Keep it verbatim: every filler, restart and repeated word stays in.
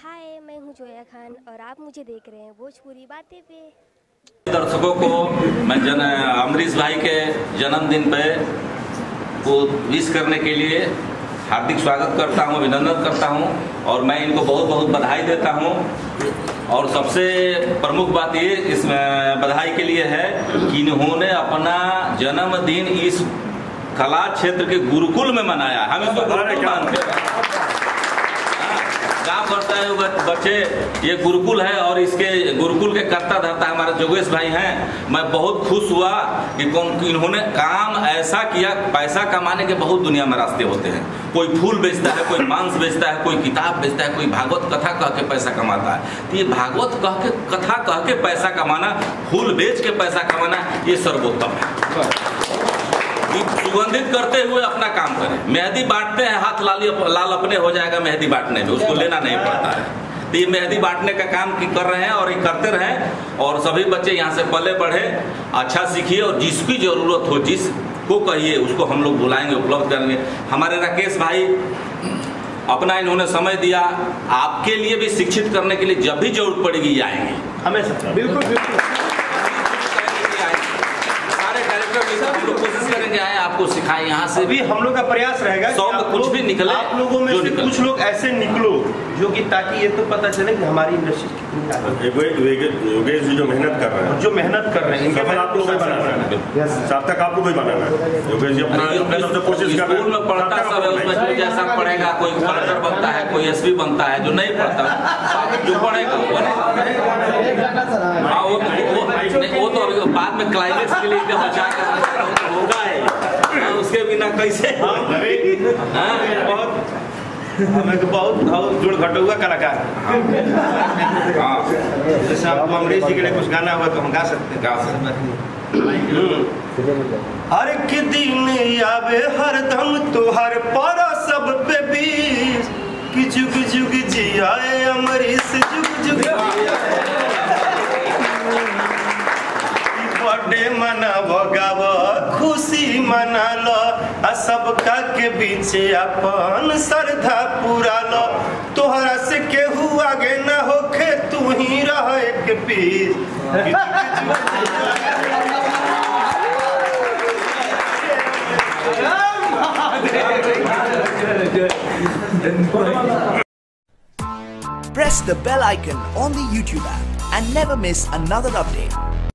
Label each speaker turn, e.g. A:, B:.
A: हाय, मैं हूँ जोया खान और आप मुझे देख रहे हैं भोजपुरी बातें पे।
B: दर्शकों को मैं जन अमरीश भाई के जन्मदिन पे को विश करने के लिए हार्दिक स्वागत करता हूं, अभिनंदन करता हूं और मैं इनको बहुत बहुत बधाई देता हूं। और सबसे प्रमुख बात ये इस बधाई के लिए है कि इन्होंने अपना जन्मदिन इस कला क्षेत्र के गुरुकुल में मनाया। हम इसको गुरुकुल मानते हैं। काम करता है बच्चे, ये गुरुकुल है और इसके गुरुकुल के कर्ता धर्ता हमारे जोगेश भाई हैं। मैं बहुत खुश हुआ कि कौन इन्होंने काम ऐसा किया। पैसा कमाने के बहुत दुनिया में रास्ते होते हैं। कोई फूल बेचता है, कोई मांस बेचता है, कोई किताब बेचता है, कोई भागवत कथा कह के पैसा कमाता है। तो ये भागवत कह के कथा कह के पैसा कमाना, फूल बेच के पैसा कमाना, ये सर्वोत्तम है। सुगंधित करते हुए अपना काम करें। मेहंदी बांटते हैं, हाथ लाल लाल अपने हो जाएगा मेहंदी बांटने में, उसको लेना नहीं पड़ता है। तो ये मेहंदी बांटने का काम कर रहे हैं और ये करते रहें और सभी बच्चे यहाँ से पले बढ़े, अच्छा सीखिए और जिसकी जरूरत हो जिसको कहिए उसको हम लोग बुलाएंगे, उपलब्ध करेंगे। हमारे राकेश भाई अपना इन्होंने समय दिया आपके लिए भी शिक्षित करने के लिए, जब भी जरूरत पड़ेगी आएंगे हमेशा। बिल्कुल बिल्कुल हम लोग कोशिश करेंगे आए आपको सिखाएं। यहाँ से भी हम लोग का प्रयास रहेगा सौ में कुछ भी निकले।
C: आप लोगों में से कुछ लोग ऐसे निकलो जो कि ताकि ये तो पता चले कि हमारी इंडस्ट्री कितनी
D: योगेश जी जो मेहनत कर रहे हैं,
C: जो मेहनत कर रहे हैं,
D: सफल आप लोग बनाना है। साथ तक आपको कोई बनाना है। योगेश जी अपना सबसे कोशिश कर रहे हैं।
B: स्कूल में पढ़ता सब है, उसमें जो जैसा पढ़ेगा, कोई कलेक्टर बनता है, कोई एसपी बनता है। जो नहीं पढ़ता जो पढ़ेगा हाँ वो वो तो अभी बाद में क्लाइमेक्स के लिए बचा कर होगा है, उसके बिना कैसे।
C: बहुत हमें तो बहुत बहुत जुड़ घटुआ कलाकार। जैसे आपको अमरीश जी के लिए कुछ गाना हुआ तो हम गा सकते हैं। गा सकते हर एक दिन आवे हरदम तुहार पर सब पे बीस कि जुग जुग जियाए अमरीश जुग जुग बर्थडे मनाव गाव खुशी मना लो आ सबका के बीच अपन श्रद्धा पूरा लो। तोहरा से केहू आगे न होखे, तू ही रह एक piece.
E: Press the bell icon on the YouTube app and never miss another update.